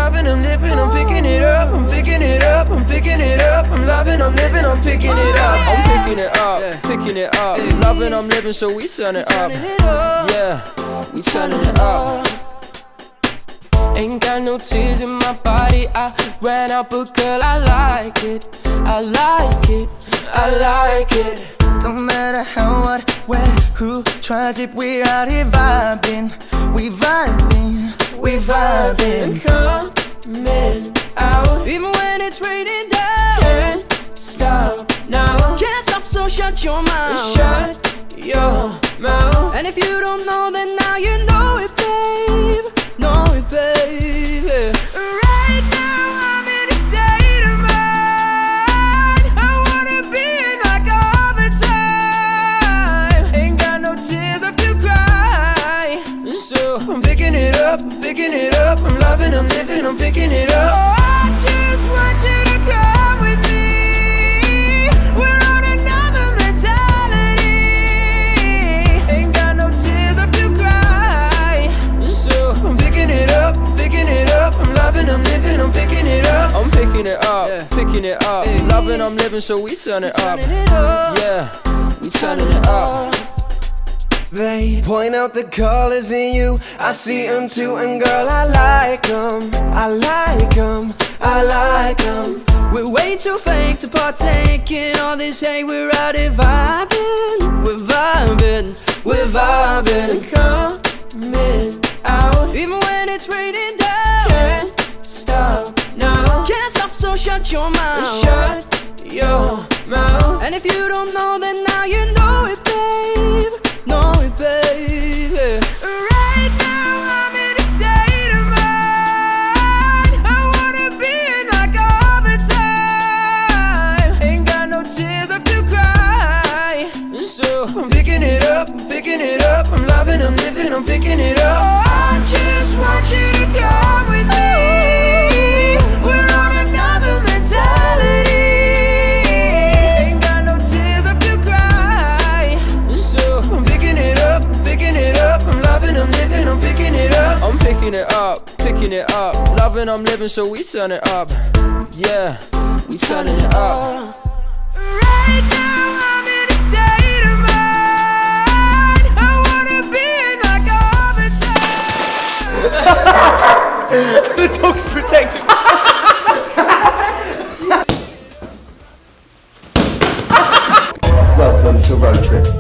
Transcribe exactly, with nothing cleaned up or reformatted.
loving, I'm living, I'm picking it up, I'm picking it up, I'm picking it up. I'm loving, I'm living, I'm picking it up. I'm picking it up, yeah. Picking it up. Yeah. Loving, I'm living, so we turn it up. It up. Yeah, we turning it up. Ain't got no tears in my body, I ran out, but girl, I like it. I like it, I like it. Don't matter how, what, where, who tries it, we're out here vibing. We vibing, we vibing. Coming out, even when it's raining down. Can't stop now. Can't stop, so shut your mouth. Shut your mouth. And if you don't know, then now you know it, babe. Know it, baby. Right now I'm in a state of mind. I wanna be in like all the time. Ain't got no tears left to cry. So I'm picking it up, I'm picking it up. I'm loving, I'm living, I'm picking it up. Oh, I just want you to come with me. We're on another mentality. Ain't got no tears left to cry. So I'm picking it up, picking it up. I'm loving, I'm living, I'm picking it up. I'm picking it up, yeah. Picking it up. Hey. Loving, I'm living, so we turn it up. It up. Yeah, we turning it up. They point out the colors in you, I see them too, and girl, I like them. I like them, I like them. We're way too fake to partake in all this hate. We're out here vibing, we're vibing, we're vibing. Coming out, even when it's raining down. Can't stop now. Can't stop, so shut your mouth. Shut your mouth. And if you don't know, then now you know it, babe. Know it, baby. Right now I'm in a state of mind. I wanna be in like all the time. Ain't got no tears left to cry. So I'm picking it up, I'm picking it up. I'm loving, I'm living, I'm picking it up. Oh, I just want you to come with me. We're on another mentality. Ain't got no tears left to cry. So I'm picking it up, picking it up. I'm loving, I'm living, I'm picking it up. I'm picking it up, picking it up. Loving, I'm living, so we turn it up. Yeah, we turning it up. Right now I'm in a state of mind. I wanna be in like all the time. The dog's protected. Welcome to Road Trip.